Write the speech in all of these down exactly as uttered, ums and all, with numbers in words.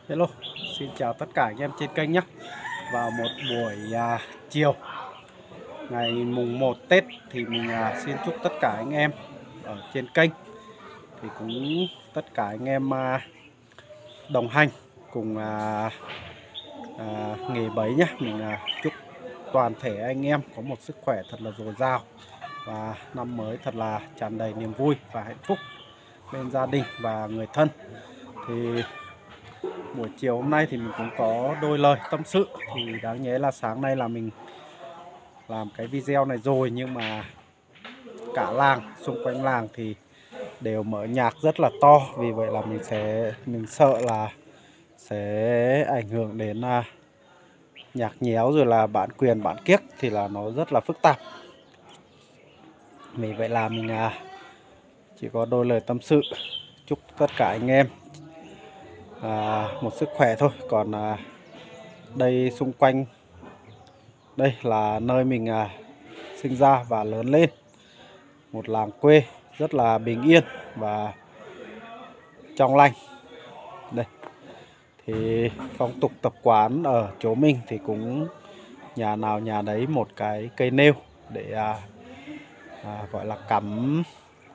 Hello, xin chào tất cả anh em trên kênh nhé. Vào một buổi à, chiều ngày mùng một Tết thì mình à, xin chúc tất cả anh em ở trên kênh thì cũng tất cả anh em à, đồng hành cùng à, à, nghề bấy nhé. Mình à, chúc toàn thể anh em có một sức khỏe thật là dồi dào và năm mới thật là tràn đầy niềm vui và hạnh phúc bên gia đình và người thân. Thì buổi chiều hôm nay thì mình cũng có đôi lời tâm sự. Thì đáng nhẽ là sáng nay là mình làm cái video này rồi, nhưng mà cả làng, xung quanh làng thì đều mở nhạc rất là to. Vì vậy là mình sẽ mình sợ là sẽ ảnh hưởng đến uh, nhạc nhéo rồi là bản quyền bản kiếc thì là nó rất là phức tạp. Vì vậy là mình uh, chỉ có đôi lời tâm sự, chúc tất cả anh em À, một sức khỏe thôi. Còn à, đây xung quanh đây là nơi mình à, sinh ra và lớn lên, một làng quê rất là bình yên và trong lành. Đây thì phong tục tập quán ở chỗ mình thì cũng nhà nào nhà đấy một cái cây nêu để à, à, gọi là cắm,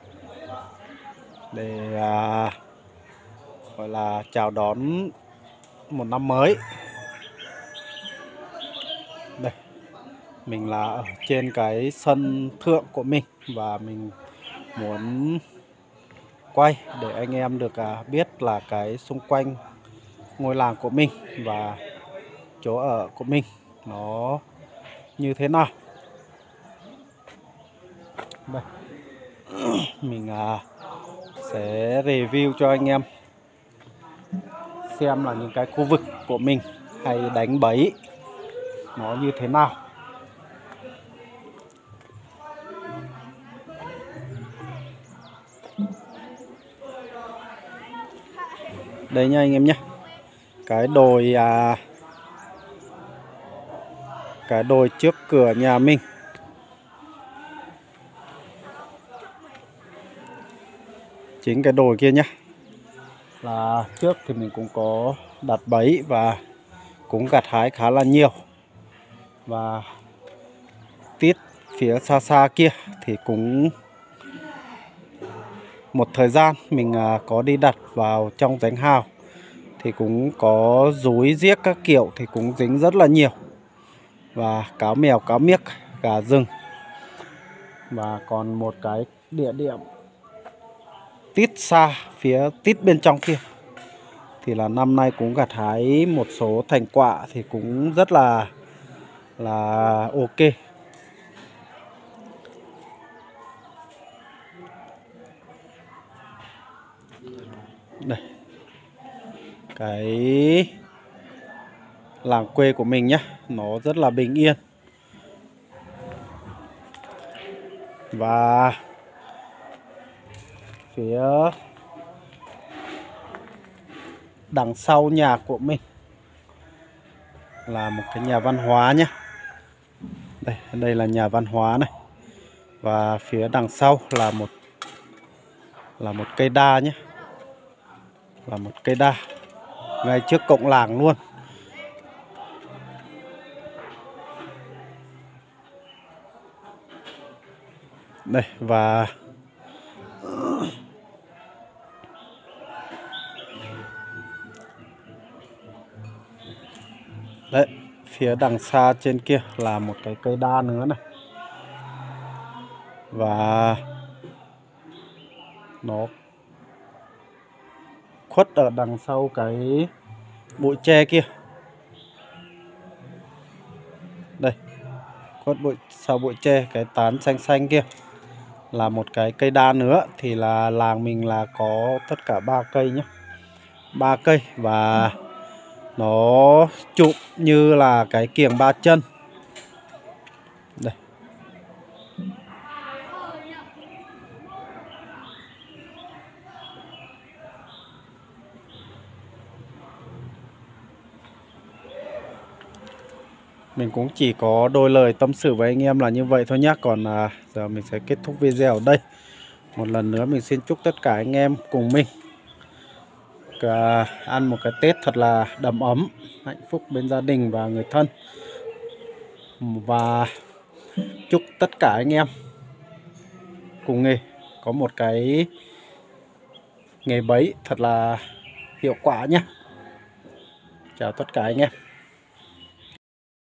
để à, gọi là chào đón một năm mới. Đây, mình là ở trên cái sân thượng của mình và mình muốn quay để anh em được biết là cái xung quanh ngôi làng của mình và chỗ ở của mình nó như thế nào. Đây, mình sẽ review cho anh em xem là những cái khu vực của mình hay đánh bẫy nó như thế nào. Đây nha anh em nhé, cái đồi à, cái đồi trước cửa nhà mình chính cái đồi kia nhé, là trước thì mình cũng có đặt bẫy và cũng gặt hái khá là nhiều. Và tít phía xa xa kia thì cũng một thời gian mình có đi đặt vào trong ránh hào thì cũng có rúi riếc các kiểu thì cũng dính rất là nhiều. Và cáo mèo, cáo miếc, gà rừng. Và còn một cái địa điểm tít xa phía tít bên trong kia thì là năm nay cũng gặt hái một số thành quả thì cũng rất là là ok. Đây, cái làng quê của mình nhé, nó rất là bình yên. Và phía đằng sau nhà của mình là một cái nhà văn hóa nhé. Đây, đây là nhà văn hóa này. Và phía đằng sau là một là một cây đa nhé, là một cây đa ngay trước cổng làng luôn. Đây, và đấy, phía đằng xa trên kia là một cái cây đa nữa này. Và nó khuất ở đằng sau cái bụi tre kia. Đây, khuất bụi sau bụi tre, cái tán xanh xanh kia là một cái cây đa nữa. Thì là làng mình là có tất cả ba cây nhé, ba cây và nó chụm như là cái kiềng ba chân. Đây, mình cũng chỉ có đôi lời tâm sự với anh em là như vậy thôi nhé. Còn à, giờ mình sẽ kết thúc video ở đây. Một lần nữa mình xin chúc tất cả anh em cùng mình à, ăn một cái Tết thật là đầm ấm, hạnh phúc bên gia đình và người thân. Và chúc tất cả anh em cùng nghề có một cái nghề bấy thật là hiệu quả nhé. Chào tất cả anh em.